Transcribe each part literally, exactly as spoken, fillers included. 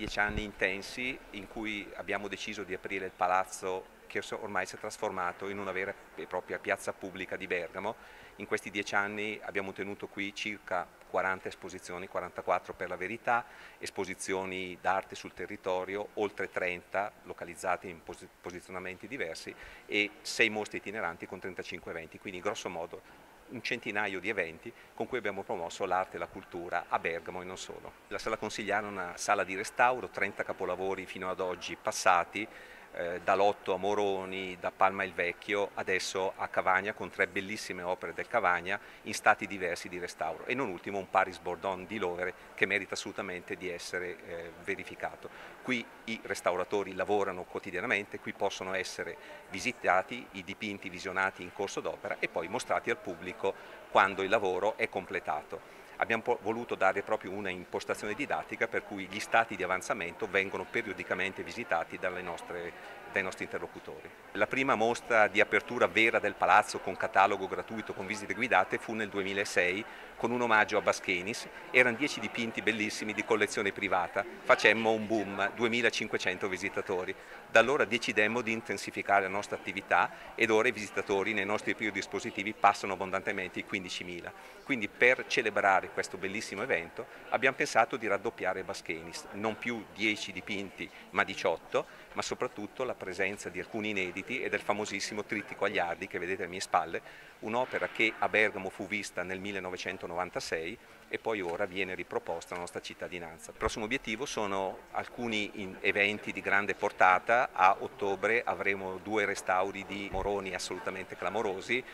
dieci anni intensi in cui abbiamo deciso di aprire il palazzo che ormai si è trasformato in una vera e propria piazza pubblica di Bergamo. In questi dieci anni abbiamo tenuto qui circa quaranta esposizioni, quarantaquattro per la verità, esposizioni d'arte sul territorio, oltre trenta localizzate in pos posizionamenti diversi e sei mostre itineranti con trentacinque eventi, quindi grosso modo un centinaio di eventi con cui abbiamo promosso l'arte e la cultura a Bergamo e non solo. La Sala Consigliare è una sala di restauro, trenta capolavori fino ad oggi passati, eh, da Lotto a Moroni, da Palma il Vecchio, adesso a Cavagna con tre bellissime opere del Cavagna in stati diversi di restauro e non ultimo un Paris Bordone di Lovere che merita assolutamente di essere eh, verificato. Qui i restauratori lavorano quotidianamente, qui possono essere visitati i dipinti visionati in corso d'opera e poi mostrati al pubblico quando il lavoro è completato. Abbiamo voluto dare proprio una impostazione didattica per cui gli stati di avanzamento vengono periodicamente visitati dalle nostre, dai nostri interlocutori. La prima mostra di apertura vera del palazzo con catalogo gratuito, con visite guidate, fu nel duemilasei con un omaggio a Baschenis. Erano dieci dipinti bellissimi di collezione privata, facemmo un boom, duemilacinquecento visitatori. Da allora decidemmo di intensificare la nostra attività ed ora i visitatori nei nostri periodi espositivi passano abbondantemente i quindicimila. Quindi per celebrare questo bellissimo evento abbiamo pensato di raddoppiare Baschenis, non più dieci dipinti ma diciotto, ma soprattutto la presenza di alcuni inediti e del famosissimo Trittico Agliardi che vedete alle mie spalle, un'opera che a Bergamo fu vista nel millenovecentonovantasei e poi ora viene riproposta alla nostra cittadinanza. Il prossimo obiettivo sono alcuni eventi di grande portata. A ottobre avremo due restauri di Moroni assolutamente clamorosi,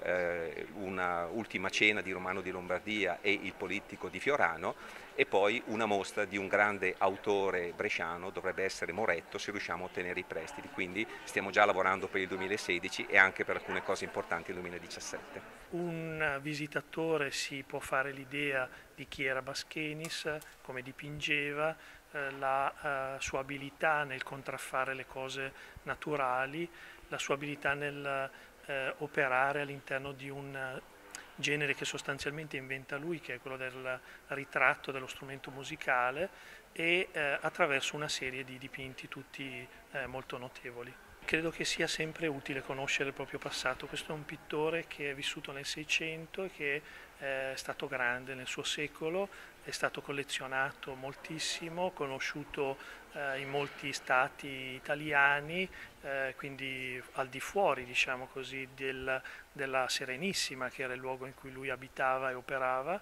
eh, una ultima cena di Romano di Lombardia e il Polittico di Fiorano e poi una mostra di un grande autore bresciano, dovrebbe essere Moretto, se riusciamo a ottenere i prestiti, quindi stiamo già lavorando per il duemilasedici e anche per alcune cose importanti nel duemiladiciassette. Un visitatore si può fare l'idea di chi era Baschenis, come dipingeva, eh, la eh, sua abilità nel contraffare le cose naturali, la sua abilità nel eh, operare all'interno di un genere che sostanzialmente inventa lui, che è quello del ritratto dello strumento musicale, e eh, attraverso una serie di dipinti tutti eh, molto notevoli. Credo che sia sempre utile conoscere il proprio passato. Questo è un pittore che è vissuto nel Seicento e che è stato grande nel suo secolo, è stato collezionato moltissimo, conosciuto eh, in molti stati italiani, eh, quindi al di fuori, diciamo così, del, della Serenissima, che era il luogo in cui lui abitava e operava.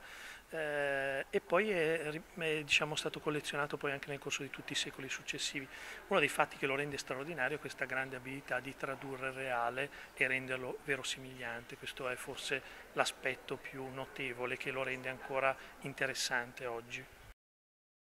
Eh, e poi è, è diciamo, stato collezionato poi anche nel corso di tutti i secoli successivi. Uno dei fatti che lo rende straordinario è questa grande abilità di tradurre il reale e renderlo verosimigliante. Questo è forse l'aspetto più notevole che lo rende ancora interessante oggi.